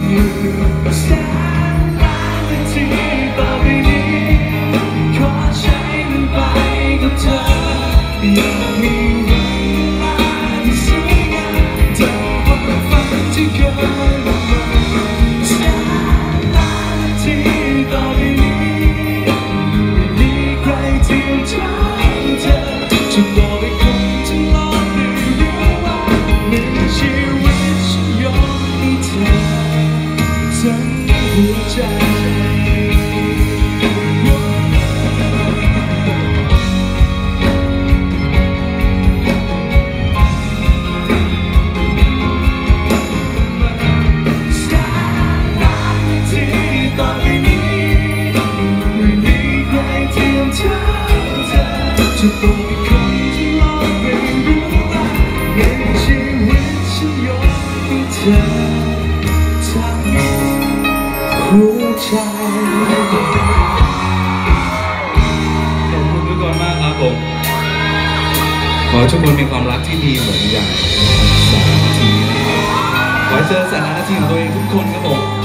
จะบอกคนที่รอไม่รู้ว่าในชีวิตฉันยกให้เธอทั้งหัวใจขอบคุณทุกคนมากครับผมขอให้ทุกคนมีความรักที่ดีเหมือนอย่างสารนาทีนะครับขอให้เจอสารนาทีของตัวเองทุกคนครับผม